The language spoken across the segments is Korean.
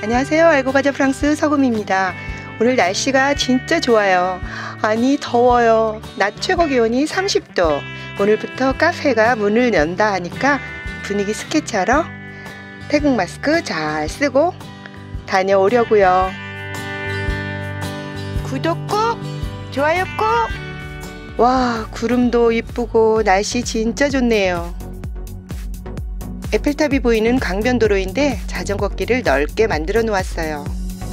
안녕하세요. 알고 가자 프랑스 서금입니다. 오늘 날씨가 진짜 좋아요. 아니 더워요. 낮 최고 기온이 30도. 오늘부터 카페가 문을 연다 하니까 분위기 스케치하러 태국 마스크 잘 쓰고 다녀오려고요. 구독 꼭! 좋아요 꼭! 와, 구름도 이쁘고 날씨 진짜 좋네요. 에펠탑이 보이는 강변도로인데 자전거 길을 넓게 만들어 놓았어요.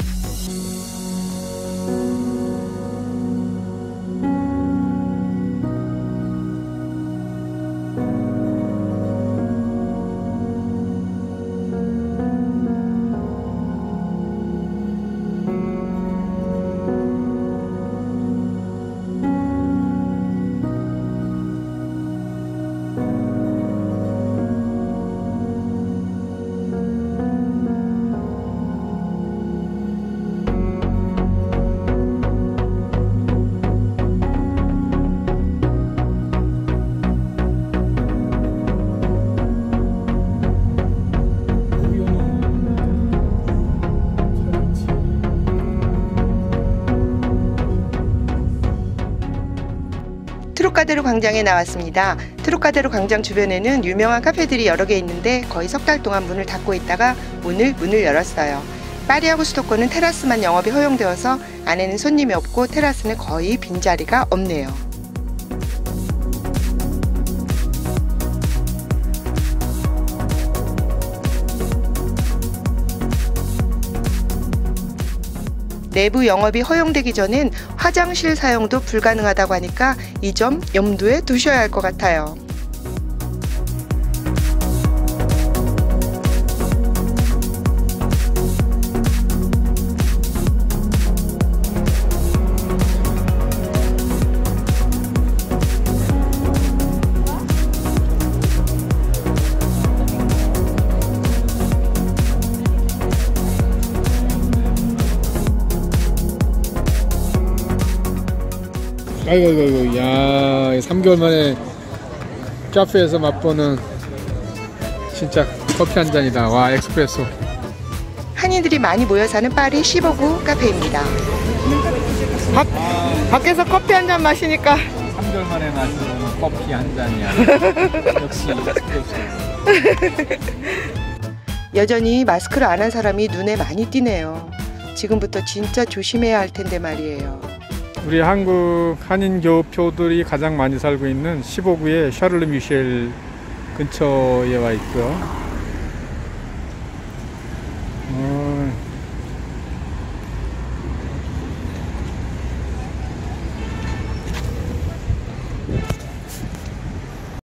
트로카데로 광장에 나왔습니다. 트로카데로 광장 주변에는 유명한 카페들이 여러 개 있는데 거의 석 달 동안 문을 닫고 있다가 오늘 문을 열었어요. 파리하고 수도권은 테라스만 영업이 허용되어서 안에는 손님이 없고 테라스는 거의 빈자리가 없네요. 내부 영업이 허용되기 전엔 화장실 사용도 불가능하다고 하니까 이 점 염두에 두셔야 할 것 같아요. 아이고, 야, 3개월 만에 카페에서 맛보는 진짜 커피 한 잔이다. 와, 에스프레소. 한인들이 많이 모여 사는 파리 15구 카페입니다. 밖에서 커피 한 잔 마시니까 3개월 만에 마시는 커피 한 잔이야. 역시 에스프레소. 여전히 마스크를 안 한 사람이 눈에 많이 띄네요. 지금부터 진짜 조심해야 할 텐데 말이에요. 우리 한국 한인 교포들이 가장 많이 살고 있는 15구의 샤를르 미셸 근처에 와 있고요.